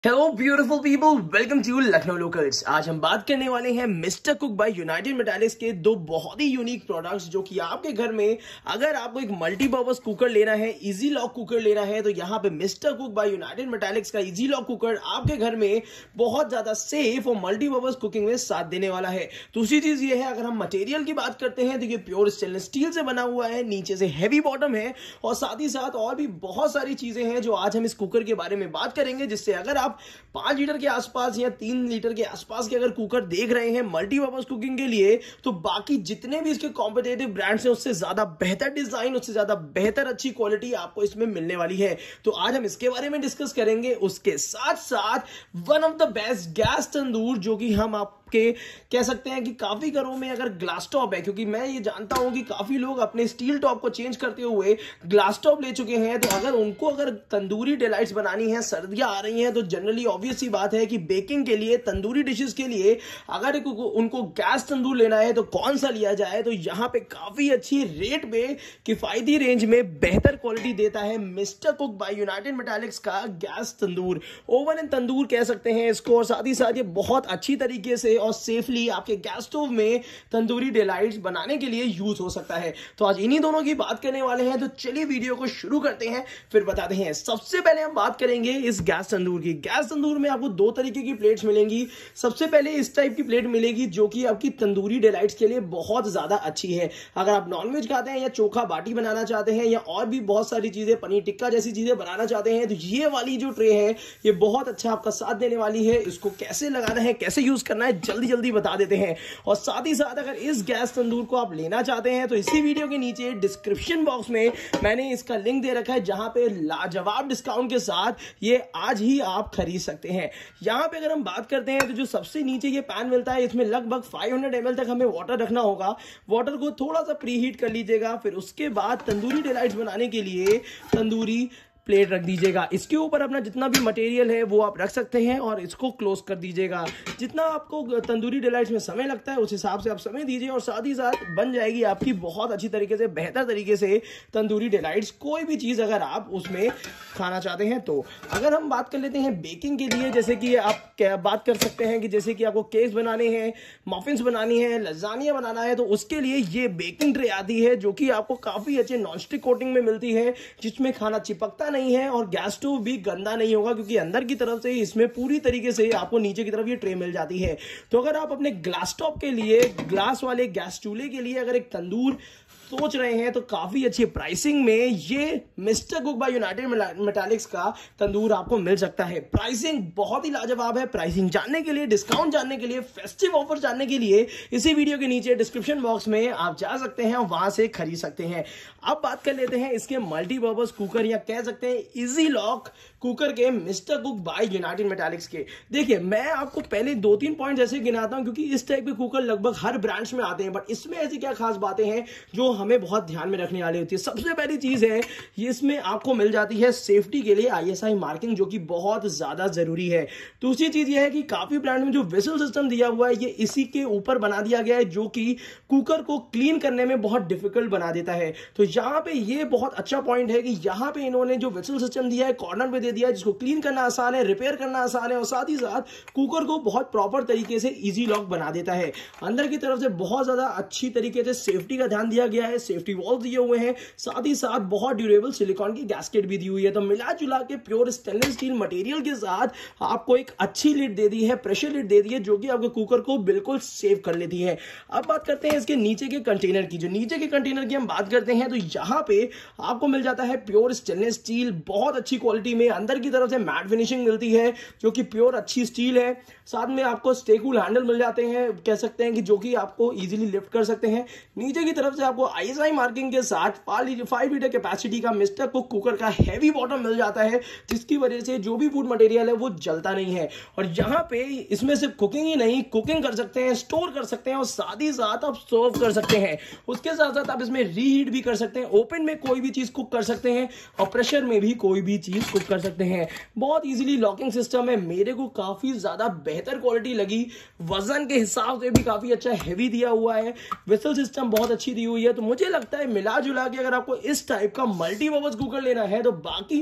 Hello beautiful people, welcome to Lucknow locals. आज हम बात करने वाले हैं Mister Cook by United Metallics के दो बहुत ही यूनिक प्रोडक्ट्स जो कि आपके घर में अगर आपको एक मल्टीपर्पज कुकर लेना है, इजी लॉक कुकर लेना है, तो यहाँ पे Mister Cook by United Metallics का इजी लॉक कुकर आपके घर में बहुत ज्यादा सेफ और मल्टीपर्पज कुकिंग में साथ देने वाला है। दूसरी चीज ये है, अगर हम मटेरियल की बात करते हैं तो ये प्योर स्टेनलेस स्टील से बना हुआ है, नीचे से हैवी बॉटम है और साथ ही साथ और भी बहुत सारी चीजें हैं जो आज हम इस कुकर के बारे में बात करेंगे, जिससे अगर आप 5 लीटर के आसपास या 3 लीटर के आसपास के अगर कुकर देख रहे हैं मल्टीपर्पज कुकिंग के लिए, तो बाकी जितने भी इसके कॉम्पिटिटिव ब्रांड्स हैं उससे ज्यादा बेहतर डिजाइन, उससे ज्यादा बेहतर अच्छी क्वालिटी आपको इसमें मिलने वाली है। तो आज हम इसके बारे में डिस्कस करेंगे। उसके साथ साथ one of the best gas tandoor जो कि हम आपके कह सकते हैं कि काफी घरों में अगर ग्लास टॉप है, क्योंकि मैं ये जानता हूं कि काफी लोग अपने स्टील टॉप को चेंज करते हुए ग्लास टॉप ले चुके हैं, तो अगर उनको अगर तंदूरी डिलाइट्स बनानी है, सर्दियां आ रही हैं, तो जनरली ऑब्वियस सी बात है कि बेकिंग के लिए, तंदूरी डिशेस के लिए अगर उनको गैस तंदूर लेना है तो कौन सा लिया जाए, तो यहां पे काफी अच्छी रेट पे किफायती रेंज में बेहतर क्वालिटी देता है Mister Cook by United Metallics का gas tandoor, oven and tandoor कह सकते हैं इसको। और साथ ही साथ ये बहुत अच्छी तरीके से और सेफली आपके गैस स्टोव में तंदूरी डिलाइट्स बनाने के लिए यूज हो सकता है। तो आज इन्हीं दोनों की बात करने वाले हैं, तो चलिए वीडियो को शुरू करते हैं, फिर बताते हैं। सबसे पहले हम बात करेंगे इस गैस तंदूर की। गैस तंदूर में आपको दो तरीके की प्लेट्स मिलेंगी। सबसे पहले इस टाइप की प्लेट मिलेगी जो कि आपकी तंदूरी डिलाइट्स के लिए बहुत ज्यादा अच्छी है। अगर आप नॉनवेज खाते हैं या चोखा बाटी बनाना चाहते हैं या और भी बहुत सारी चीजें, पनीर टिक्का जैसी चीजें बनाना चाहते हैं, तो ये वाली जो ट्रे है ये बहुत अच्छा आपका साथ देने वाली है। इसको कैसे लगाना है, कैसे यूज करना है, जल्दी बता देते हैं। और साथ ही साथ अगर इस गैस तंदूर को आप लेना चाहते हैं तो इसी वीडियो के नीचे डिस्क्रिप्शन बॉक्स में मैंने इसका लिंक दे रखा है, जहां पे लाजवाब डिस्काउंट के साथ ये आज ही आप खरीद सकते हैं। यहां पे अगर हम बात करते हैं तो जो सबसे नीचे ये पैन मिलता है, इसमें लगभग 500 ml तक हमें वाटर रखना होगा। वाटर को थोड़ा सा प्री हीट कर लीजिएगा, फिर उसके बाद तंदूरी डिलाइट्स बनाने के लिए तंदूरी प्लेट रख दीजिएगा। इसके ऊपर अपना जितना भी मटेरियल है वो आप रख सकते हैं और इसको क्लोज कर दीजिएगा। जितना आपको तंदूरी डिलाइट्स में समय लगता है उस हिसाब से आप समय दीजिए और साथ ही साथ बन जाएगी आपकी बहुत अच्छी तरीके से, बेहतर तरीके से तंदूरी डिलाइट्स। कोई भी चीज अगर आप उसमें खाना चाहते हैं तो। अगर हम बात कर लेते हैं बेकिंग के लिए, जैसे कि आप बात कर सकते हैं कि जैसे कि आपको केक्स बनाने हैं, मफिन्स बनानी है, लजानिया बनाना है, तो उसके लिए ये बेकिंग ट्रे आती है जो कि आपको काफी अच्छे नॉनस्टिक कोटिंग में मिलती है, जिसमें खाना चिपकता नहीं है और गैस स्टोव भी गंदा नहीं होगा, क्योंकि अंदर की तरफ से इसमें पूरी तरीके से आपको नीचे की तरफ ये ट्रे मिल जाती है। तो अगर आप अपने ग्लास टॉप के लिए, ग्लास वाले गैस चूल्हे के लिए अगर एक तंदूर सोच रहे हैं, तो काफी अच्छी प्राइसिंग में ये Mister Cook by United Metallics का तंदूर आपको मिल सकता है। प्राइसिंग बहुत ही लाजवाब है। प्राइसिंग जानने के लिए, डिस्काउंट जानने के लिए, फेस्टिव ऑफर जानने के लिए इसी वीडियो के नीचे डिस्क्रिप्शन बॉक्स में आप जा सकते हैं, वहां से खरीद सकते हैं। अब बात कर लेते हैं इसके मल्टीपर्पज कुकर या कह सकते हैं इजी लॉक कुकर के Mister Cook by United Metallics के। देखिए, मैं आपको पहले 2-3 पॉइंट ऐसे गिनाता हूं, क्योंकि इस टाइप के कुकर लगभग हर ब्रांड्स में आते हैं, बट इसमें ऐसी क्या खास बातें हैं जो हमें बहुत ध्यान में रखने वाली होती है। सबसे पहली चीज है, ये इसमें आपको मिल जाती है सेफ्टी के लिए ISI मार्किंग, जो कि बहुत ज्यादा जरूरी है। दूसरी चीज ये है कि काफी ब्रांड में जो विसल सिस्टम दिया हुआ है, ये इसी के ऊपर बना दिया गया है, जो कि कुकर को क्लीन करने में बहुत डिफिकल्ट बना देता है। तो यहां पे ये बहुत अच्छा पॉइंट है कि यहां पे इन्होंने जो विसल सिस्टम दिया है कॉर्नर पे दे दिया है, जिसको क्लीन करना आसान है, रिपेयर करना आसान है और साथ ही साथ कुकर को बहुत प्रॉपर तरीके से इजी लॉक बना देता है। अंदर की तरफ से बहुत ज्यादा अच्छी तरीके से सेफ्टी का ध्यान दिया गया है, सेफ्टी वॉल्व दिए हुए हैं, साथ ही साथ बहुत ड्यूरेबल सिलिकॉन की गैस्केट भी दी हुई है। तो मिला जुला के प्योर स्टेनलेस स्टील मटेरियल के साथ आपको एक अच्छी लिड दे दी है, प्रेशर लिड दे दी है, जो कि आपके कुकर को बिल्कुल सेव कर लेती है। अब बात करते हैं इसके नीचे के कंटेनर की। जो नीचे के कंटेनर की हम बात करते हैं, तो यहां पे आपको मिल जाता है प्योर स्टेनलेस स्टील, बहुत अच्छी क्वालिटी में। अंदर की तरफ से मैट फिनिशिंग मिलती है जो कि प्योर अच्छी स्टील है। साथ में आपको स्टेकूल हैंडल मिल जाते हैं, कह सकते हैं कि जो कि आपको इजीली लिफ्ट कर सकते हैं। नीचे की तरफ से आपको ISI मार्किंग के साथ 5 लीटर कैपेसिटी का मिस्टर कुक कुकर का हैवी बॉटम मिल जाता है, जिसकी वजह से जो भी फूड मटेरियल है वो जलता नहीं है। और यहां पे इसमें सिर्फ कुकिंग ही नहीं, कुकिंग कर सकते हैं, स्टोर कर सकते हैं और साथ ही साथ आप सर्व कर सकते हैं। उसके साथ साथ आप इसमें रीहीट भी कर सकते हैं, ओपन में कोई भी चीज कुक कर सकते हैं और प्रेशर में भी कोई भी चीज कुक कर सकते हैं। बहुत इजीली लॉकिंग सिस्टम है, मेरे को काफी ज्यादा बेहतर क्वालिटी लगी। वजन के हिसाब से भी काफी अच्छा हैवी दिया हुआ है, विसल सिस्टम बहुत अच्छी दी हुई है। तो मुझे लगता है मिला जुला के अगर आपको इस टाइप का मल्टीपर्पज कुकर लेना है तो बाकी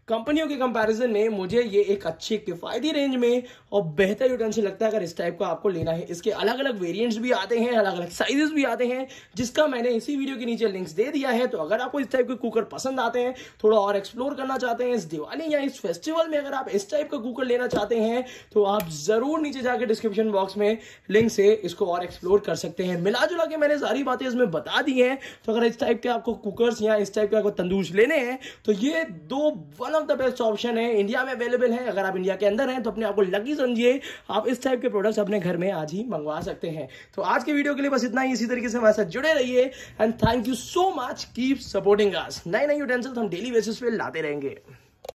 कंपनियों के कंपैरिजन में मुझे ये एक अच्छी किफायती रेंज में और बेहतर यूटेंसिल लगता है अगर इस टाइप का आपको लेना है। इसके अलग अलग वेरिएंट्स भी आते हैं, अलग अलग साइजेस भी आते हैं, जिसका मैंने इसी वीडियो के नीचे लिंक्स दे दिया है। तो अगर आपको इस टाइप के कुकर पसंद आते हैं, थोड़ा और एक्सप्लोर करना चाहते हैं इस दिवाली या इस फेस्टिवल में, अगर आप इस टाइप का कुकर लेना चाहते हैं तो आप जरूर नीचे जाकर डिस्क्रिप्शन बॉक्स में लिंक से इसको और एक्सप्लोर कर सकते हैं। मिला जुला के मैंने सारी बातें इसमें बता दी हैं। तो अगर इस टाइप के आपको कुकर्स या इस टाइप के आपको तंदूर लेने हैं तो ये दो one of the best option है, इंडिया में अवेलेबल है। अगर आप इंडिया के अंदर हैं तो अपने आप को लकी समझिए, आप इस टाइप के प्रोडक्ट्स अपने घर में आज ही मंगवा सकते हैं। तो आज के वीडियो के लिए बस इतना ही। इसी तरीके से हमारे साथ जुड़े रहिए and thank you so much, keep supporting us. नए नए यूटेंसिल्स हम डेली बेसिस पे लाते रहेंगे।